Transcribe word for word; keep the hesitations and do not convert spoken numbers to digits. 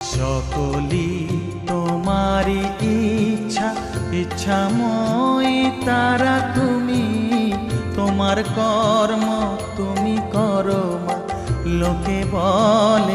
সকলি তোমারি ইচ্ছা, ইচ্ছাময়ী তারা তুমি, তোমার কর্ম তুমি করো মা। লোকে বলে